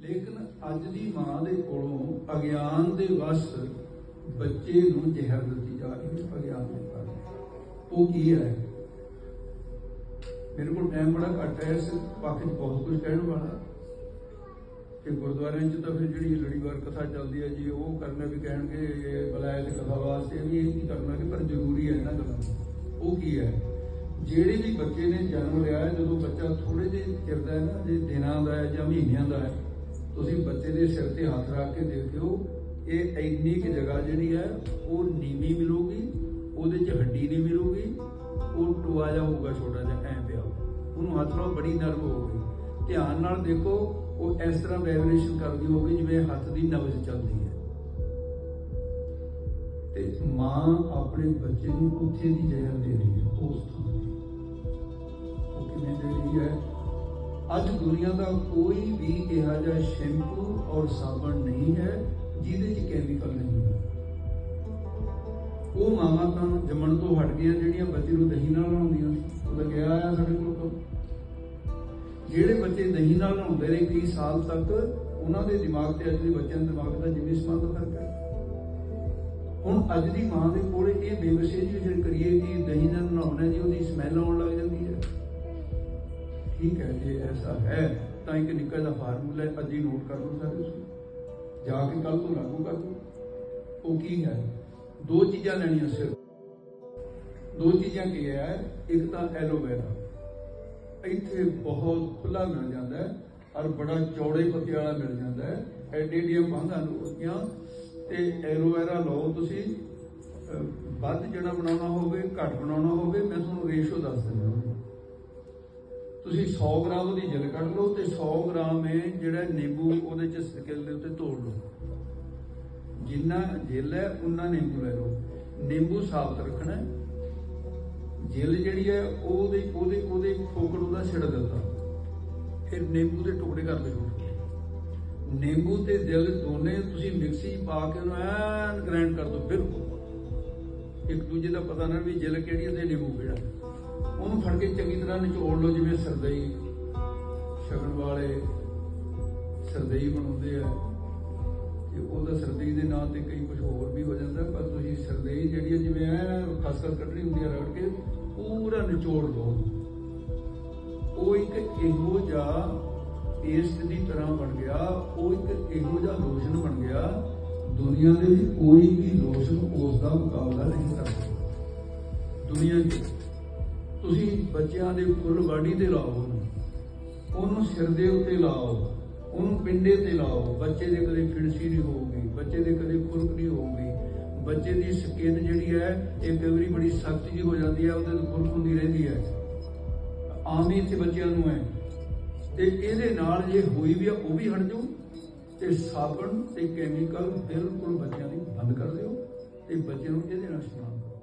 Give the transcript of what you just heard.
लेकिन अज की मां दे कोलों अज्ञान दे वश बच्चे नूं जहर दित्ती जा रही है। अज्ञान दे कारण वो की है, मेरे को टाइम बड़ा घट है, इस पक्ष बहुत कुछ कहने वाला कि गुरुद्वारे तो फिर जी लड़ीवार कथा चलती है जी, वो करना भी कहे बुलाया तो कथा वास्ते भी यही करना कि पर जरूरी है इन्होंने गलों। वो की है, ਜਿਹੜੇ भी बच्चे ने जन्म लिया है, जो बच्चा थोड़े ਜਿਹੇ ਚਿਰ ਦਾ ਹੈ ਨਾ, ਜੇ ਦਿਨਾਂ ਦਾ ਹੈ ਜਾਂ ਮਹੀਨਿਆਂ ਦਾ ਹੈ, ਤੁਸੀਂ ਬੱਚੇ ਦੇ ਸਿਰ ਤੇ ਹੱਥ ਰੱਖ ਕੇ ਦੇਖਿਓ, ਇਹ ਇੰਨੀ ਕਿ ਜਗ੍ਹਾ ਜਿਹੜੀ ਹੈ ਉਹ ਨੀਵੀਂ ਮਿਲੂਗੀ, ਉਹਦੇ 'ਚ ਹੱਡੀ ਨਹੀਂ ਮਿਲੂਗੀ, ਉਹ ਟੋਆ ਜਿਹਾ ਹੋਊਗਾ ਛੋਟਾ ਜਿਹਾ ਐਂ ਪਿਆ, ਉਹਨੂੰ ਹੱਥ ਨਾਲ ਬੜੀ ਨਰਮ ਹੋਊਗੀ। ਧਿਆਨ ਨਾਲ ਦੇਖੋ, ਉਹ ਇਸ ਤਰ੍ਹਾਂ ਵਾਈਬ੍ਰੇਸ਼ਨ ਕਰਦੀ ਹੋਊਗੀ ਜਿਵੇਂ ਹੱਥ ਦੀ ਨਬਜ਼ ਚੱਲਦੀ ਹੈ। ਤੇ ਮਾਂ ਆਪਣੇ ਬੱਚੇ ਨੂੰ ਉੱਥੇ ਦੀ ਜ਼ਹਿਰ ਦੇ ਰਹੀ ਹੈ, ਉਸ ਥਾਂ दे रही है। अज दुनिया का कोई भी इहा जिहा शैंपू और साबन नहीं है जिहदे च कैमिकल नहीं है। वो मावां तां जम्मण तो हट गई जिहड़ियां बच्चे नूं दही नाल नहाउंदियां सी, ओह गया आया साडे कोल। जिहड़े बच्चे दही नाल नहाउंदे रहे कई साल तक, उन्हां दे दिमाग ते अज दे बच्चों दे दिमाग दा जिਵੇਂ संबंध फर्क है। हुण अज दी मां दे कोल इह बेवसी जी करिए कि दही नाल नहाउणा जी, ओहदी स्मैल आउण लग जांदी है। ठीक है, जे ऐसा है तो एक निक्का जिहा फार्मूला है, अज ही नोट कर लो सारे, उसको जाके कल तो लागू कर दो। वो की है, दो चीज़ां लैनियां सिर्फ, दो चीज़ां की है, एक तो एलोवेरा इत्थे बहुत खुला मिल जाता है और बड़ा चौड़े पत्ते वाला मिल जाता है, एडे एडियां बांहां होंदियां ते एलोवेरा लो तुसी, वध जिहड़ा बनाउणा होवे घट बनाउणा होवे, मैं तुहानूं रेशो दस दिंदा। तुसी 100 ग्राम की जिल कढ़ लो तो 100 ग्राम में जो नींबू वो स्किल के उत्ते तोड़ लो, जिन्ना जिल है उन्ना नींबू ले लो। नींबू साबत रखना, जिल जी है फोकड़ उसका छिड़ दिता, फिर नींबू के टुकड़े कर दे। नींबू ते दिल दोने तुसी मिक्सी पा के ऐन ग्राइंड कर दो, बिल्कुल एक दूजे का पता ना भी जिल किहड़ी ते नींबू किहड़ा। ਉਹਨੂੰ ਫੜ ਕੇ ਚੰਗੀ ਤਰ੍ਹਾਂ ਨਿਚੋੜ ਲਓ, ਜਿਵੇਂ ਸਰਦਈ ਛਕਣ ਵਾਲੇ ਸਰਦਈ ਬਣਾਉਂਦੇ ਆ, ਤੇ ਉਹਦਾ ਸਰਦਈ ਦੇ ਨਾਂ ਤੇ ਕਈ ਕੁਝ ਹੋਰ ਵੀ ਹੋ ਜਾਂਦਾ, ਪਰ ਤੁਸੀਂ ਸਰਦਈ ਜਿਹੜੀ ਹੈ ਜਿਵੇਂ ਐ ਖਸਖਸ ਕੱਢਣੀ ਹੁੰਦੀ ਹੈ ਰਗੜ ਕੇ ਪੂਰਾ ਨਿਚੋੜ ਲਓ। ਉਹ ਇੱਕ ਇਹੋ ਜਿਹਾ ਪੇਸਟ ਦੀ ਤਰ੍ਹਾਂ ਬਣ ਗਿਆ, ਉਹ ਇੱਕ ਇਹੋ ਜਿਹਾ ਲੋਸ਼ਨ ਬਣ ਗਿਆ, ਦੁਨੀਆ ਦੇ ਵਿੱਚ ਕੋਈ ਵੀ ਲੋਸ਼ਨ ਉਸ ਦਾ ਮੁਕਾਬਲਾ ਨਹੀਂ ਕਰਦਾ ਦੁਨੀਆ 'ਚ। ਤੁਸੀਂ ਬੱਚਿਆਂ ਦੇ ਫੁੱਲ ਬਾਡੀ ਤੇ ਲਾਓ, ਉਹਨੂੰ ਸਿਰ ਦੇ ਉੱਤੇ ਲਾਓ, ਉਹਨੂੰ ਪਿੰਡੇ ਤੇ ਲਾਓ, ਬੱਚੇ ਦੇ ਕਦੇ ਫਿਣਸੀ ਨਹੀਂ ਹੋਊਗੀ, ਬੱਚੇ ਦੇ ਕਦੇ ਖੁਰਕ ਨਹੀਂ ਹੋਊਗੀ। ਬੱਚੇ ਦੀ ਸਕਿਨ ਜਿਹੜੀ ਹੈ ਇਹ ਕਈ ਵਾਰੀ ਬੜੀ ਸਖਤ ਜਿਹੀ ਹੋ ਜਾਂਦੀ ਹੈ, ਉਹਦੇ ਤੋਂ ਖੁਰਕ ਹੁੰਦੀ ਰਹਿੰਦੀ ਹੈ, ਆਮ ਹੀ ਇੱਥੇ ਬੱਚਿਆਂ ਨੂੰ ਹੈ। ਤੇ ਇਹਦੇ ਨਾਲ ਜੇ ਹੋਈ ਵੀ ਆ ਉਹ ਵੀ ਹਟ ਜਾਊ। ਤੇ ਸਾਬਣ ਤੇ ਕੈਮੀਕਲ ਬਿਲਕੁਲ ਬੱਚਿਆਂ ਦੀ ਬੰਦ ਕਰ ਦਿਓ ਤੇ ਬੱਚਿਆਂ ਨੂੰ ਇਹਦੇ ਨਾਲ ਇਸਤੇਮਾਲ ਕਰੋ।